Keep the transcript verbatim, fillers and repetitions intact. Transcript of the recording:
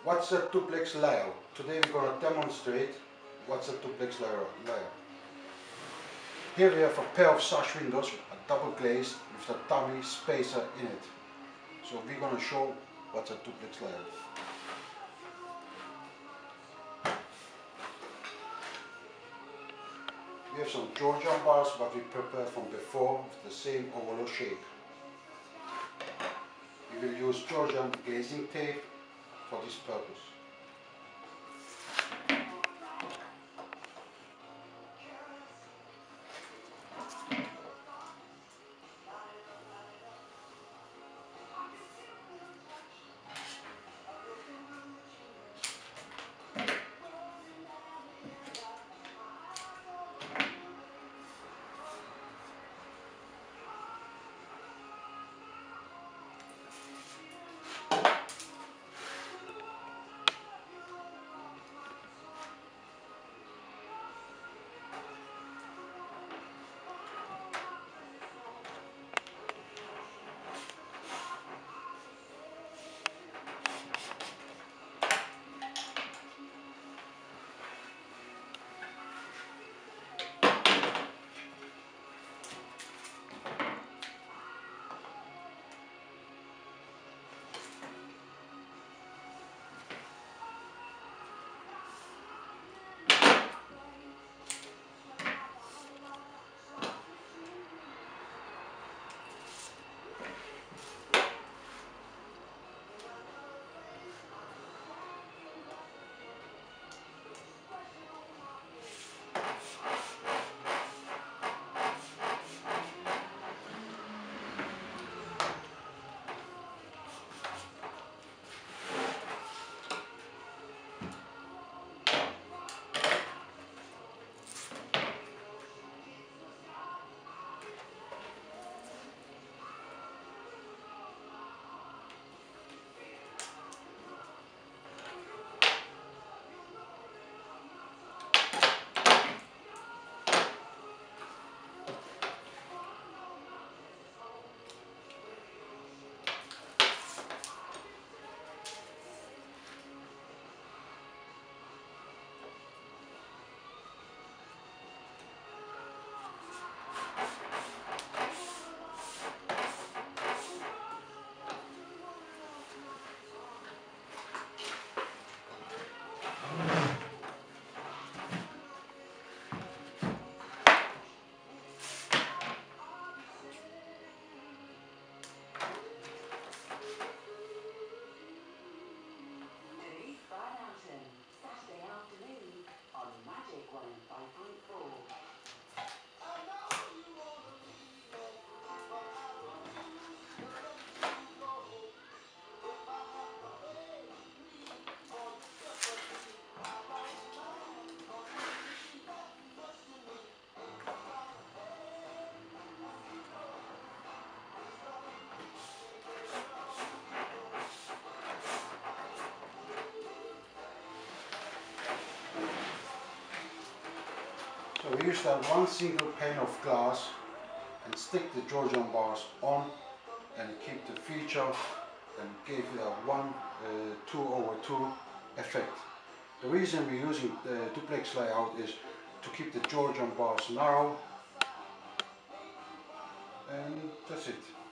What's a duplex layout? Today we're going to demonstrate what's a duplex layout. Here we have a pair of sash windows, a double glazed with a dummy spacer in it. So we're going to show what's a duplex layout. We have some Georgian bars that we prepared from before with the same oval shape. We will use Georgian glazing tape for this purpose. So we use that one single pane of glass and stick the Georgian bars on and keep the feature and give it a one uh, two over two effect. The reason we're using the duplex layout is to keep the Georgian bars narrow, and that's it.